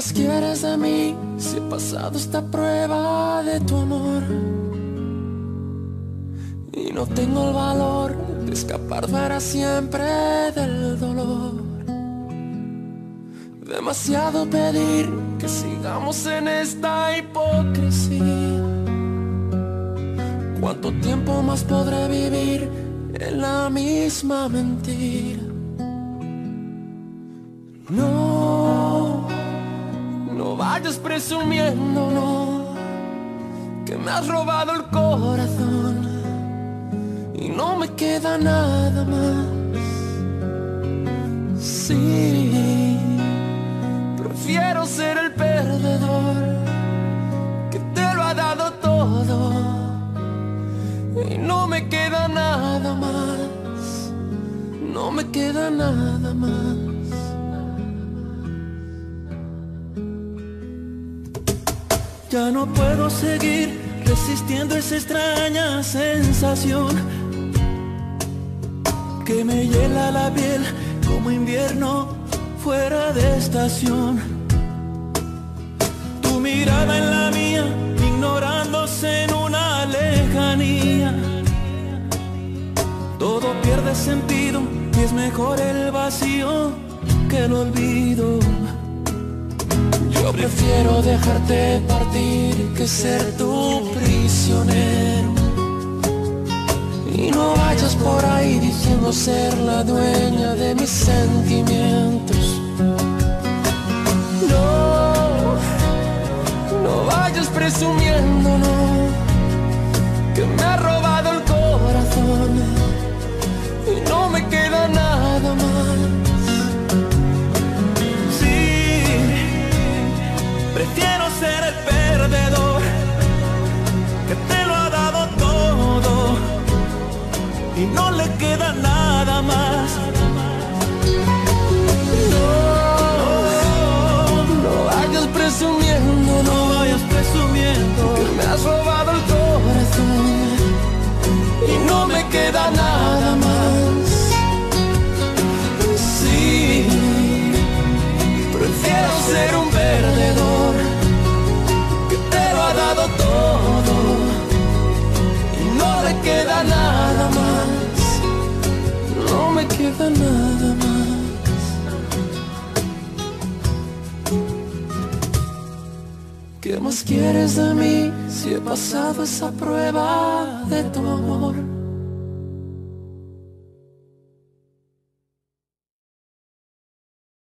más quieres de mí si he pasado esta prueba de tu amor? Y no tengo el valor de escapar para siempre del dolor. Demasiado pedir que sigamos en esta hipocresía. ¿Cuánto tiempo más podré vivir en la misma mentira? No, no vayas presumiendo, no, que me has robado el corazón y no me queda nada más. Sí, prefiero ser el perdedor que te lo ha dado todo y no me queda nada más, no me queda nada más. Ya no puedo seguir resistiendo esa extraña sensación que me hiela la piel como invierno fuera de estación. Tu mirada en la mía, ignorándose en una lejanía. Todo pierde sentido y es mejor el vacío que el olvido. Yo prefiero dejarte partir que ser tu prisionero. Y no vayas por ahí diciendo ser la dueña de mis sentimientos. No, no vayas presumiendo, no, que me ha robado el corazón y no me queda nada más. Prefiero ser el perdedor que te lo ha dado todo y no le queda nada más. No, no vayas presumiendo, no vayas presumiendo que me has robado el corazón y no me queda nada más. Sí, prefiero ser un perdedor que te lo ha dado todo y no le queda nada más, no me queda nada más. ¿Qué más quieres de mí si he pasado esa prueba de tu